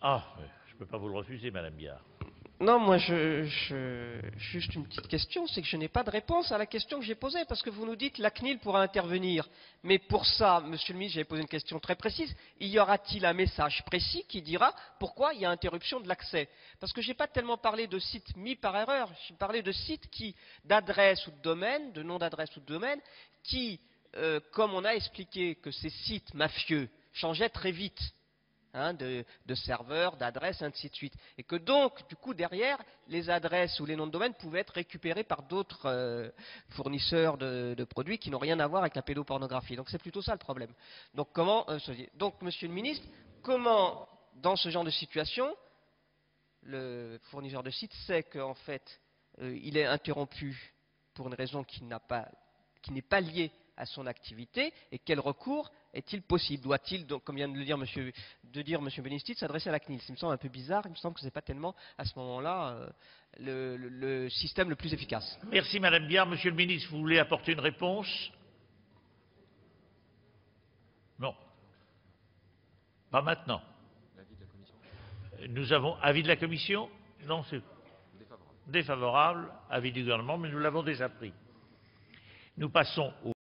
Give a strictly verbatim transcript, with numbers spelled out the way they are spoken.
Ah, je ne peux pas vous le refuser, Madame Biard. Non, moi, je, je, juste une petite question, c'est que je n'ai pas de réponse à la question que j'ai posée, parce que vous nous dites la C N I L pourra intervenir. Mais pour ça, Monsieur le ministre, j'avais posé une question très précise. Y aura-t-il un message précis qui dira pourquoi il y a interruption de l'accès? Parce que je n'ai pas tellement parlé de sites mis par erreur, j'ai parlé de sites qui, d'adresse ou de domaine, de nom d'adresse ou de domaine, qui, euh, comme on a expliqué que ces sites mafieux changeaient très vite. Hein, de, de serveurs, d'adresses, ainsi de suite. Et que donc, du coup, derrière, les adresses ou les noms de domaine pouvaient être récupérés par d'autres euh, fournisseurs de, de produits qui n'ont rien à voir avec la pédopornographie. Donc c'est plutôt ça le problème. Donc, comment, euh, donc, Monsieur le Ministre, comment, dans ce genre de situation, le fournisseur de site sait qu'en fait, euh, il est interrompu pour une raison qui n'a pas, qui n'est pas liée à son activité, et quel recours est-il possible? Doit-il, donc, comme vient de le dire Monsieur, de dire Monsieur Benestite, s'adresser à la C N I L? Ça me semble un peu bizarre, il me semble que ce n'est pas tellement, à ce moment-là, euh, le, le, le système le plus efficace. Merci, Madame Biard. Monsieur le ministre, vous voulez apporter une réponse? Non. Pas maintenant. Nous avons avis de la Commission? Non, c'est défavorable. Avis du gouvernement, mais nous l'avons déjà pris. Nous passons au